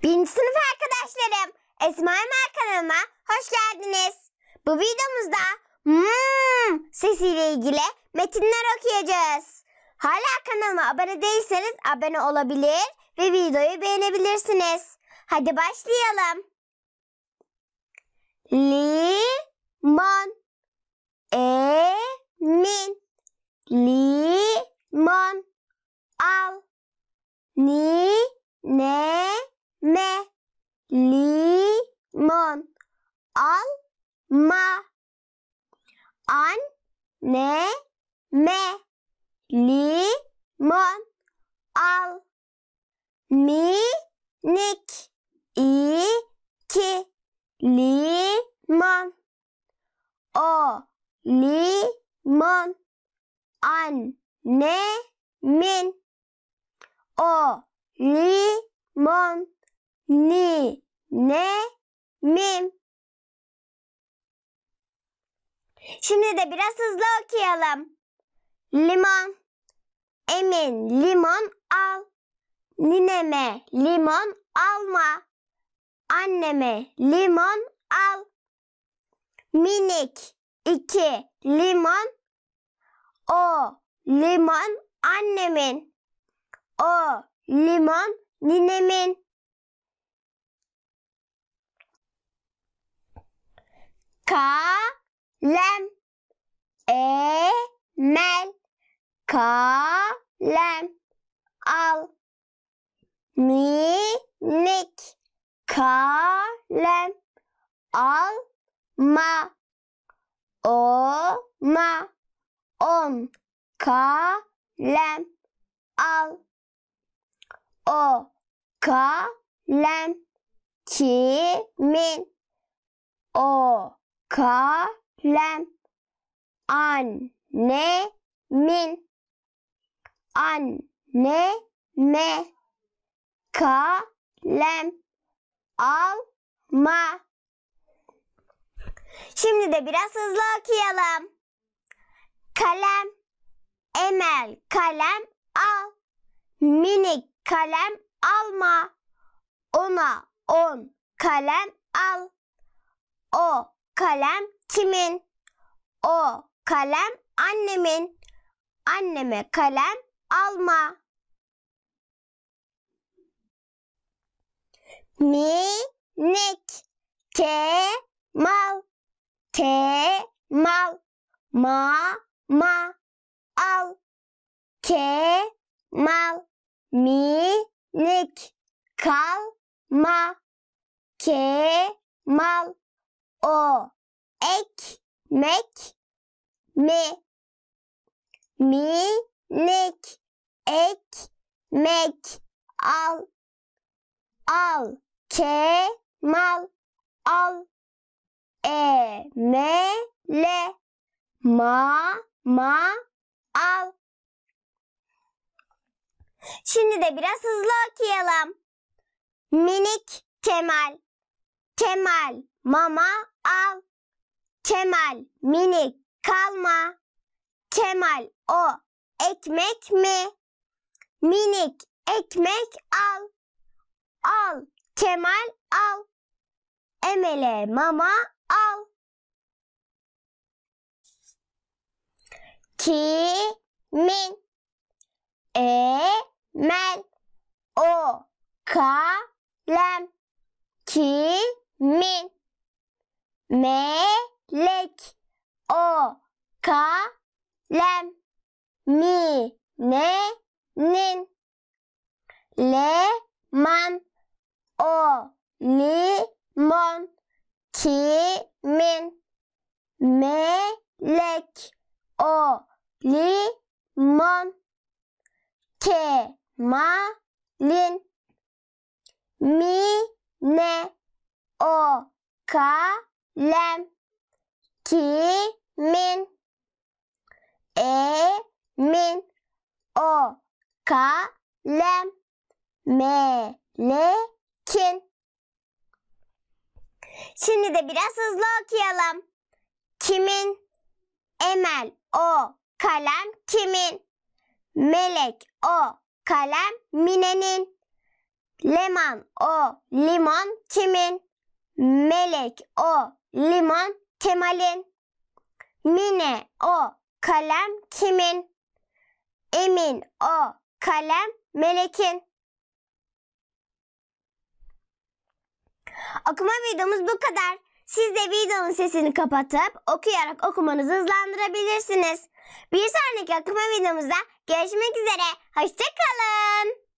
Birinci sınıf arkadaşlarım, Esma Emel kanalıma hoş geldiniz. Bu videomuzda sesiyle ilgili metinler okuyacağız. Hala kanalıma abone değilseniz abone olabilir ve videoyu beğenebilirsiniz. Hadi başlayalım. Limon, emin, limon, al, me, limon, alma, me, limon, al, minik, iki, limon, o, limon, annemin, o, limon, mim. Şimdi de biraz hızlı okuyalım. Limon, emin, limon al. Nineme limon alma. Anneme limon al. Minik, iki, limon. O, limon annemin. O, limon ninemin. Kalem, emel, kalem, al. Minik, kalem, alma. Oma, on, kalem, al. O, kalem, kimin? O, kalem, annemin. Anneme, kalem, alma. Şimdi de biraz hızlı okuyalım. Kalem, emel, kalem, al. Minik, kalem, alma. Ona, on, kalem, al. O, kalem, kimin? O, kalem, annemin. Anneme, kalem, alma. Minik, kemal, kemal, mama, al. Kemal, minik, kalma. Kemal, o, ekmek, mi. Minik, ekmek, al. Al, kemal, al. Emele, mama, al. Şimdi de biraz hızlı okuyalım. Minik Kemal, Kemal, mama, al. Kemal, minik, kalma. Kemal, o, ekmek mi? Minik, ekmek, al. Al, Kemal, al. Emele, mama, al. Kimin? Emel, o, kalem, kimin? Melek, o, kalem, minenin. Leman, o, limon, kimin? Melek, o, limon, kemalin. Mine, o, kalem, kimin? Emin, o, kalem, melekin. Şimdi de biraz hızlı okuyalım. Kimin? Emel, o, kalem, kimin? Melek, o, kalem, Mine'nin. Leman o limon kimin? Melek o limon Kemal'in. Mine o kalem kimin? Emin o kalem Melek'in. Okuma videomuz bu kadar. Siz de videonun sesini kapatıp okuyarak okumanızı hızlandırabilirsiniz. Bir sonraki okuma videomuzda görüşmek üzere. Hoşça kalın.